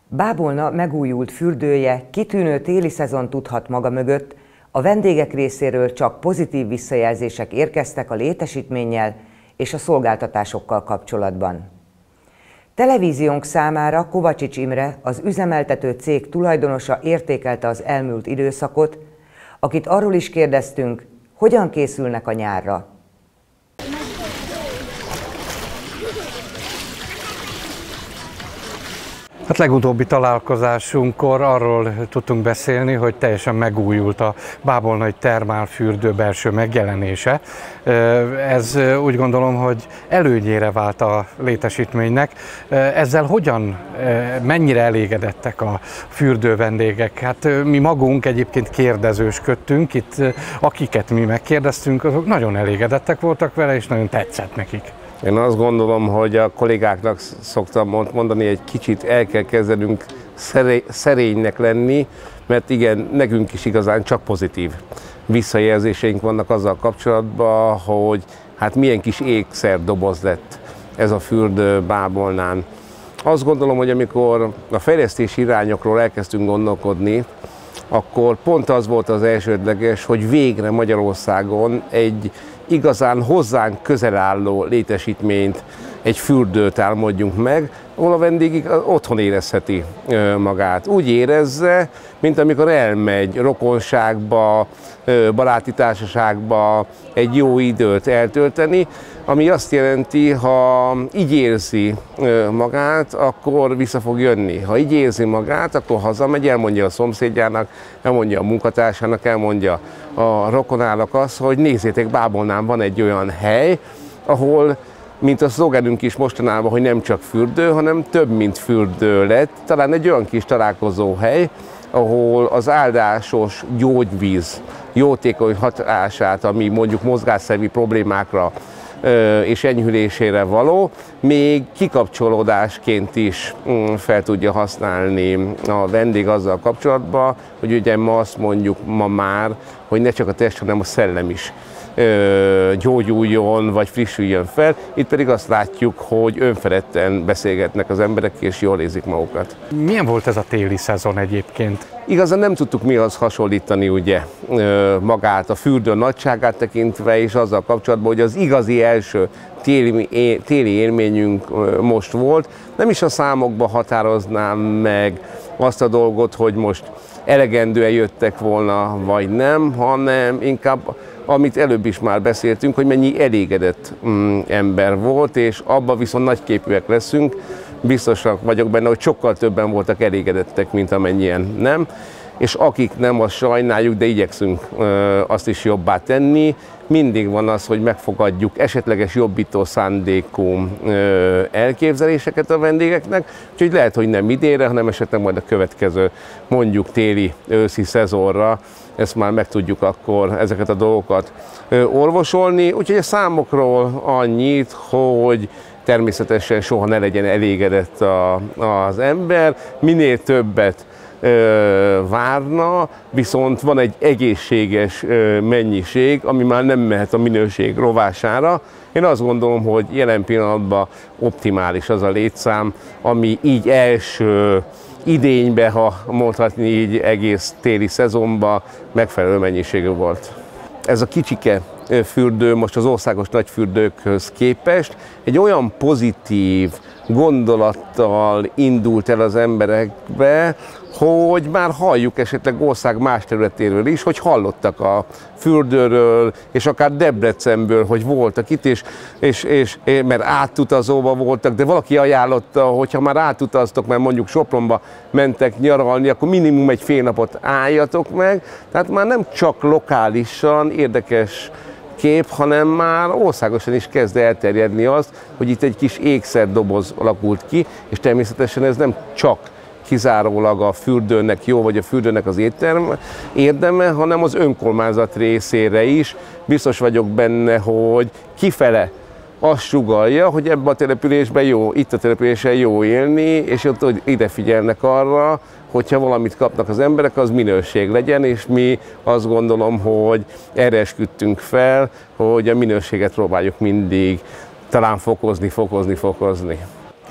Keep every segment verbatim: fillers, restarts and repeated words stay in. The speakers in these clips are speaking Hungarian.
Bábolna megújult fürdője kitűnő téli szezon tudhat maga mögött, a vendégek részéről csak pozitív visszajelzések érkeztek a létesítménnyel és a szolgáltatásokkal kapcsolatban. Televíziónk számára Kovacsics Imre, az üzemeltető cég tulajdonosa értékelte az elmúlt időszakot, akit arról is kérdeztünk, hogyan készülnek a nyárra. Hát legutóbbi találkozásunkkor arról tudtunk beszélni, hogy teljesen megújult a bábolnai termálfürdő belső megjelenése. Ez úgy gondolom, hogy előnyére vált a létesítménynek. Ezzel hogyan, mennyire elégedettek a fürdő vendégek? Hát mi magunk egyébként kérdezősködtünk, itt akiket mi megkérdeztünk, azok nagyon elégedettek voltak vele, és nagyon tetszett nekik. Én azt gondolom, hogy a kollégáknak szoktam mondani, egy kicsit el kell kezdenünk szerénynek lenni, mert igen, nekünk is igazán csak pozitív visszajelzéseink vannak azzal kapcsolatban, hogy hát milyen kis ékszerdoboz lett ez a fürdő Bábolnán. Azt gondolom, hogy amikor a fejlesztési irányokról elkezdtünk gondolkodni, akkor pont az volt az elsődleges, hogy végre Magyarországon egy igazán hozzánk közel álló létesítményt, egy fürdőt álmodjunk meg, ahol a vendég otthon érezheti magát. Úgy érezze, mint amikor elmegy rokonságba, baráti társaságba egy jó időt eltölteni, ami azt jelenti, ha így érzi magát, akkor vissza fog jönni. Ha így érzi magát, akkor hazamegy, elmondja a szomszédjának, elmondja a munkatársának, elmondja a rokonának azt, hogy nézzétek, Bábolnán van egy olyan hely, ahol, mint a szlogenünk is mostanában, hogy nem csak fürdő, hanem több, mint fürdő lett. Talán egy olyan kis találkozó hely, ahol az áldásos gyógyvíz jótékony hatását, ami mondjuk mozgásszervi problémákra és enyhülésére való, még kikapcsolódásként is fel tudja használni a vendég azzal kapcsolatban, hogy ugye ma azt mondjuk ma már, hogy ne csak a test, hanem a szellem is gyógyuljon, vagy frissüljön fel. Itt pedig azt látjuk, hogy önfeledten beszélgetnek az emberek, és jól érzik magukat. Milyen volt ez a téli szezon egyébként? Igazán nem tudtuk mihoz hasonlítani ugye magát, a fürdő nagyságát tekintve, és azzal kapcsolatban, hogy az igazi első téli, téli élményünk most volt. Nem is a számokba határoznám meg azt a dolgot, hogy most elegendően jöttek volna, vagy nem, hanem inkább amit előbb is már beszéltünk, hogy mennyi elégedett mm, ember volt, és abban viszont nagyképűek leszünk. Biztosak vagyok benne, hogy sokkal többen voltak elégedettek, mint amennyien nem. És akik nem, azt sajnáljuk, de igyekszünk ö, azt is jobbá tenni. Mindig van az, hogy megfogadjuk esetleges jobbító szándékú ö, elképzeléseket a vendégeknek, úgyhogy lehet, hogy nem idénre, hanem esetleg majd a következő, mondjuk téli, őszi szezonra, ezt már meg tudjuk akkor ezeket a dolgokat ö, orvosolni. Úgyhogy a számokról annyit, hogy természetesen soha ne legyen elégedett a, az ember, minél többet ö, várna, viszont van egy egészséges ö, mennyiség, ami már nem mehet a minőség rovására. Én azt gondolom, hogy jelen pillanatban optimális az a létszám, ami így első idénybe, ha mondhatni így egész téli szezonban megfelelő mennyiségű volt. Ez a kicsike fürdő most az országos nagyfürdőkhöz képest egy olyan pozitív gondolattal indult el az emberekbe, hogy már halljuk esetleg ország más területéről is, hogy hallottak a fürdőről, és akár Debrecenből, hogy voltak itt, és, és, és mert átutazóban voltak, de valaki ajánlotta, hogyha már átutaztok, mert mondjuk Sopronba mentek nyaralni, akkor minimum egy fél napot álljatok meg. Tehát már nem csak lokálisan érdekes kép, hanem már országosan is kezd elterjedni azt, hogy itt egy kis ékszerdoboz alakult ki, és természetesen ez nem csak kizárólag a fürdőnek jó, vagy a fürdőnek az étterm, érdeme, hanem az önkormányzat részére is. Biztos vagyok benne, hogy kifele azt sugallja, hogy ebben a településben jó, itt a településen jó élni, és ott hogy ide figyelnek arra, hogyha valamit kapnak az emberek, az minőség legyen, és mi azt gondolom, hogy erre esküdtünk fel, hogy a minőséget próbáljuk mindig talán fokozni, fokozni, fokozni.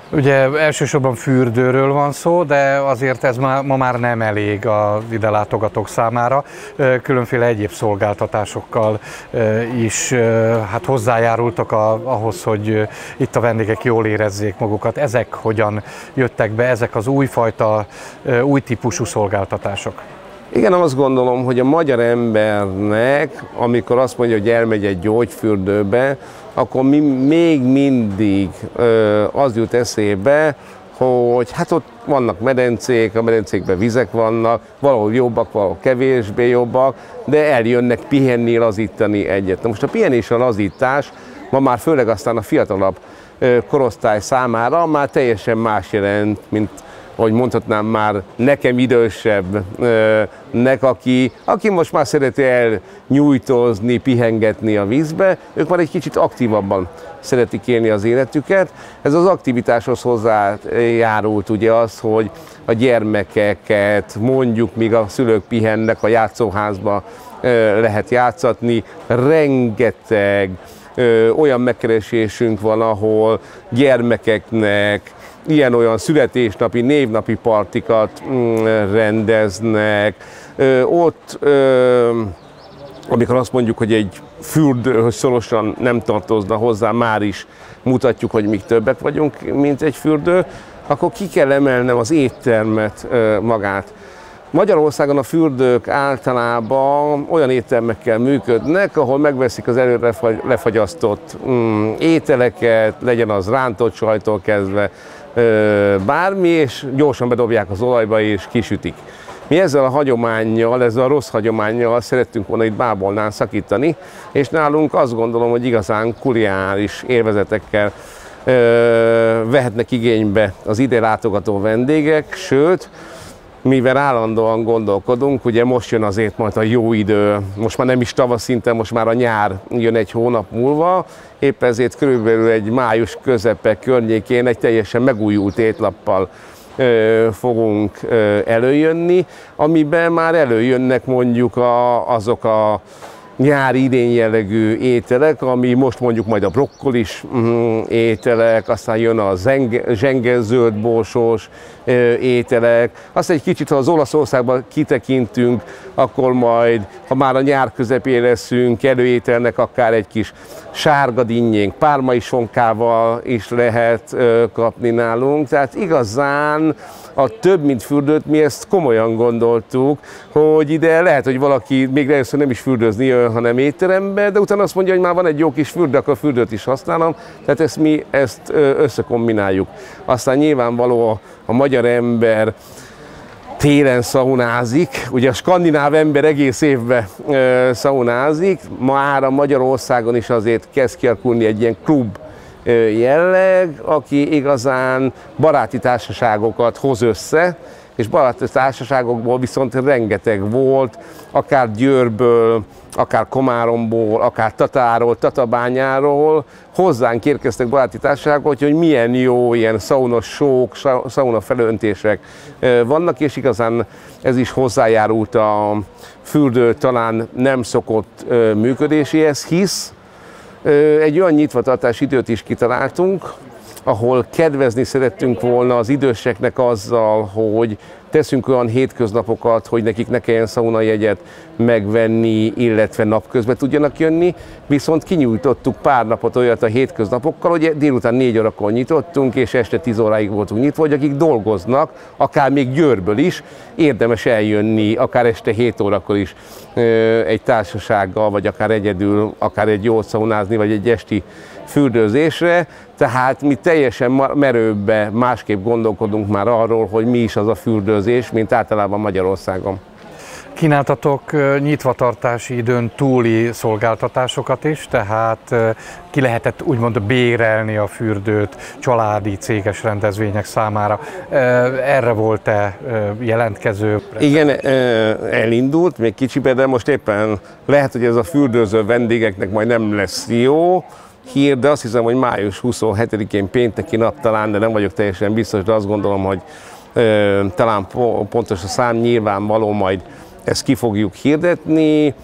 Ugye elsősorban fürdőről van szó, de azért ez ma, ma már nem elég az ide látogatók számára. Különféle egyéb szolgáltatásokkal is hát hozzájárultak a, ahhoz, hogy itt a vendégek jól érezzék magukat. Ezek hogyan jöttek be, ezek az újfajta, új típusú szolgáltatások? Igen, azt gondolom, hogy a magyar embernek, amikor azt mondja, hogy elmegy egy gyógyfürdőbe, akkor mi, még mindig ö, az jut eszébe, hogy hát ott vannak medencék, a medencékben vizek vannak, valahol jobbak, valahol kevésbé jobbak, de eljönnek pihenni, lazítani egyet. Na most a pihenés, a lazítás ma már főleg aztán a fiatalabb ö, korosztály számára már teljesen más jelent, mint ahogy mondhatnám már nekem idősebbnek, aki, aki most már szereti elnyújtózni, pihengetni a vízbe, ők már egy kicsit aktívabban szeretik élni az életüket. Ez az aktivitáshoz hozzájárult ugye az, hogy a gyermekeket mondjuk, míg a szülők pihennek, a játszóházba lehet játszatni, rengeteg olyan megkeresésünk van, ahol gyermekeknek ilyen-olyan születésnapi, névnapi partikat rendeznek. Ott, amikor azt mondjuk, hogy egy fürdőhöz szorosan nem tartozna hozzá, már is mutatjuk, hogy még többek vagyunk, mint egy fürdő, akkor ki kell emelnem az éttermet magát. Magyarországon a fürdők általában olyan éttermekkel működnek, ahol megveszik az előre lefagyasztott mm, ételeket, legyen az rántott sajtól kezdve, bármi, és gyorsan bedobják az olajba és kisütik. Mi ezzel a hagyománnyal, ezzel a rossz hagyománnyal szerettünk volna itt Bábolnál szakítani, és nálunk azt gondolom, hogy igazán kulináris élvezetekkel ö, vehetnek igénybe az ide látogató vendégek, sőt, mivel állandóan gondolkodunk, ugye most jön azért majd a jó idő, most már nem is tavasz szinten, most már a nyár jön egy hónap múlva, épp ezért körülbelül egy május közepe környékén egy teljesen megújult étlappal ö, fogunk ö, előjönni, amiben már előjönnek mondjuk a, azok a nyári idén jellegű ételek, ami most mondjuk majd a brokkolis mm, ételek, aztán jön a zsenge zöldborsos ételek, aztán egy kicsit, ha az Olaszországban kitekintünk, akkor majd, ha már a nyár közepén leszünk, előételnek akár egy kis sárga dinnyénk, pármai sonkával is lehet kapni nálunk, tehát igazán a több mint fürdőt mi ezt komolyan gondoltuk, hogy ide lehet, hogy valaki még először nem is fürdőzni jön, hanem étterembe, de utána azt mondja, hogy már van egy jó kis fürdő, akkor a fürdőt is használom, tehát ezt mi ezt összekombináljuk. Aztán nyilvánvaló a, a magyar ember télen szaunázik, ugye a skandináv ember egész évben e, szaunázik, már a Magyarországon is azért kezd kialakulni egy ilyen klub jelleg, aki igazán baráti társaságokat hoz össze, és baráti társaságokból viszont rengeteg volt, akár Győrből, akár Komáromból, akár Tatáról, Tatabányáról, hozzánk érkeztek baráti társaságok, hogy milyen jó ilyen szaunas sók, szauna felöntések vannak, és igazán ez is hozzájárult a fürdő talán nem szokott működéséhez, hisz egy olyan nyitvatartási időt is kitaláltunk, ahol kedvezni szerettünk volna az időseknek azzal, hogy teszünk olyan hétköznapokat, hogy nekik ne kelljen szaunajegyet megvenni, illetve napközben tudjanak jönni, viszont kinyújtottuk pár napot olyat a hétköznapokkal, hogy délután négy órakor nyitottunk, és este tíz óráig voltunk nyitva, hogy akik dolgoznak, akár még Győrből is, érdemes eljönni, akár este hét órakor is egy társasággal, vagy akár egyedül, akár egy jót szaunázni, vagy egy esti fürdőzésre, tehát mi teljesen merőbben másképp gondolkodunk már arról, hogy mi is az a fürdőzés, mint általában Magyarországon. Kínáltatok nyitvatartási időn túli szolgáltatásokat is, tehát ki lehetett úgymond bérelni a fürdőt családi, céges rendezvények számára. Erre volt-e jelentkező? Igen, elindult, még kicsiben, de most éppen lehet, hogy ez a fürdőző vendégeknek majd nem lesz jó hír, de azt hiszem, hogy május huszonhetedikén pénteki nap talán, de nem vagyok teljesen biztos, de azt gondolom, hogy ö, talán pontos a szám, nyilvánvaló, majd ezt ki fogjuk hirdetni.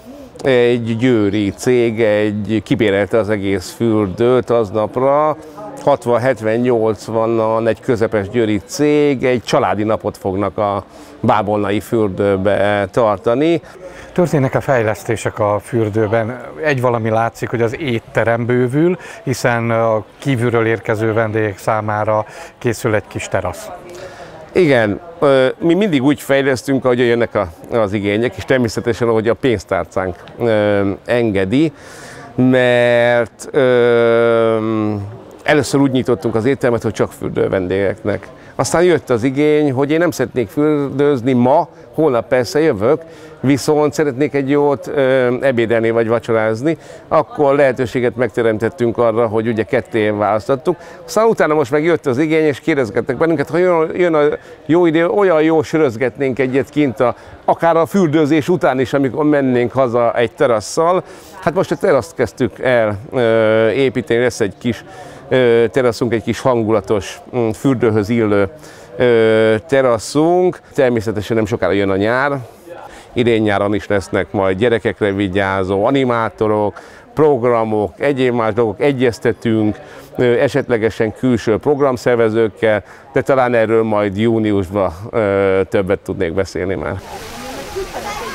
egy győri cég egy, kibérelte az egész fürdőt aznapra, hatvan hetven nyolcvanan egy közepes győri cég egy családi napot fognak a bábolnai fürdőbe tartani. Történnek a fejlesztések a fürdőben? Egy valami látszik, hogy az étterem bővül, hiszen a kívülről érkező vendégek számára készül egy kis terasz. Igen, mi mindig úgy fejlesztünk, ahogy jönnek az igények, és természetesen, ahogy a pénztárcánk engedi, mert először úgy nyitottunk az éttermet, hogy csak fürdő vendégeknek. Aztán jött az igény, hogy én nem szeretnék fürdőzni ma, holnap persze jövök, viszont szeretnék egy jót ö, ebédelni vagy vacsorázni, akkor lehetőséget megteremtettünk arra, hogy ugye ketté választottuk. Aztán utána most meg jött az igény, és kérdezgettek bennünket, ha jön, jön a jó idő, olyan jó sörözgetnénk egyet kint, a, akár a fürdőzés után is, amikor mennénk haza egy terasszal. Hát most a teraszt kezdtük el ö, építeni, lesz egy kis ö, teraszunk, egy kis hangulatos, fürdőhöz illő ö, terasszunk. Természetesen nem sokára jön a nyár. Idén-nyáron is lesznek majd gyerekekre vigyázó animátorok, programok, egyéb más dolgok, egyeztetünk, esetlegesen külső programszervezőkkel, de talán erről majd júniusban többet tudnék beszélni már.